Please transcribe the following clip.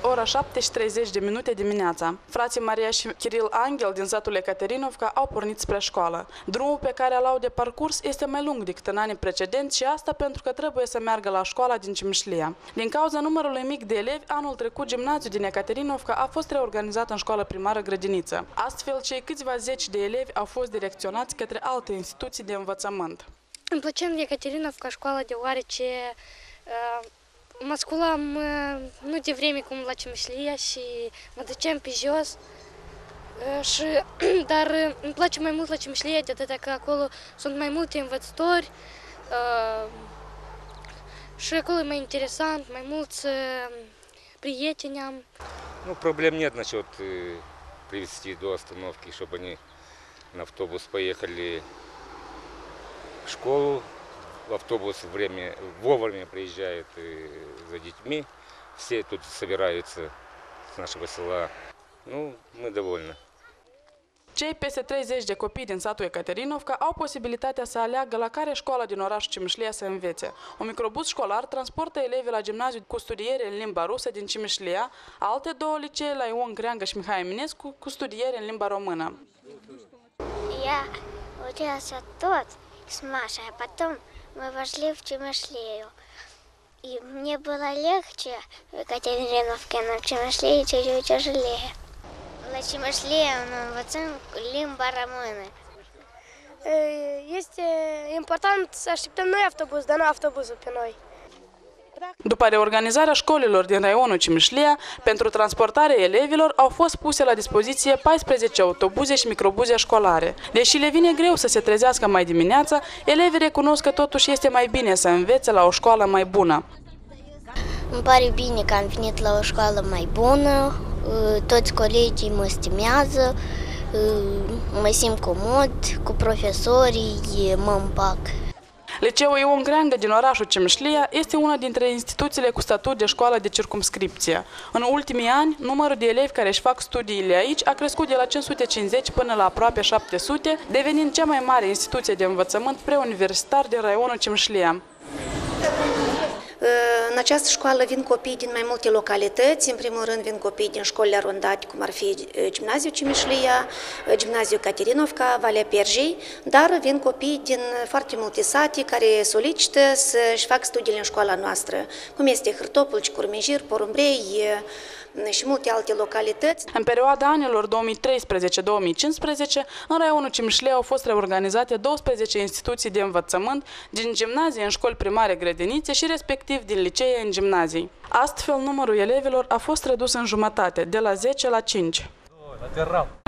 ora 7:30 dimineața. Frații Maria și Kiril Angel din satul Ekaterinovka au pornit spre școală. Drumul pe care l-au de parcurs este mai lung decât în anii precedenți și asta pentru că trebuie să meargă la școala din Cimișlia. Din cauza numărului mic de elevi, anul trecut gimnaziul din Ekaterinovka a fost reorganizat în școală primară-grădiniță. Astfel, cei câțiva zeci de elevi au fost direcționați către alte instituții de învățământ. Îmi plăcea în Ekaterinovka școala deoarece mă sculam nu de vreme cum la Cimișlia și mă duceam pe jos, dar îmi place mai mult la Cimișlia de atât că acolo sunt mai multe învățători și acolo e mai interesant, mai mulți prieteni am. Ну, проблем нет насчет привезти до остановки, чтобы они на автобус поехали в школу. Автобус вовремя приезжает за детьми. Все тут собираются с нашего села. Ну, мы довольны. Cei peste 30 de copii din satul Ekaterinovka au posibilitatea să aleagă la care școală din orașul Cimișlia să învețe. Un microbus școlar transportă elevii la gimnaziu cu studiere în limba rusă din Cimișlia, alte două licee la Ion Creangă și Mihai Eminescu cu studiere în limba română. Я училась тут с Машей, а потом мы вошли в Чимышлею. И мне было легче в Екатериновке, но в Чимышлее чуть-чуть тяжелее. La Cimișlia învățăm limba română. Este important să așteptăm noi autobuz, dar nu autobuzul pe noi. După reorganizarea școlilor din raionul Cimișlia, pentru transportarea elevilor au fost puse la dispoziție 14 autobuze și microbuze școlare. Deși le vine greu să se trezească mai dimineața, elevii recunosc că totuși este mai bine să învețe la o școală mai bună. Îmi pare bine că am venit la o școală mai bună, toți colegii mă stimează, mă simt comod, cu profesorii mă împac. Liceul Ion Creangă din orașul Cimișlia este una dintre instituțiile cu statut de școală de circumscripție. În ultimii ani, numărul de elevi care își fac studiile aici a crescut de la 550 până la aproape 700, devenind cea mai mare instituție de învățământ preuniversitar din raionul Cimișlia. În această școală vin copii din mai multe localități. În primul rând vin copii din școlile arondate, cum ar fi Gimnaziul Cimișlia, Gimnaziul Ekaterinovka, Valea Perjei, dar vin copii din foarte multe sate care solicită să-și facă studiile în școala noastră, cum este Hârtopul, Curmejir, Porumbrei și multe alte localități. În perioada anilor 2013-2015, în raionul Cimișlia au fost reorganizate 12 instituții de învățământ, din gimnazii în școli primare grădinițe și respectiv din licee în gimnazii. Astfel, numărul elevilor a fost redus în jumătate, de la 10 la 5.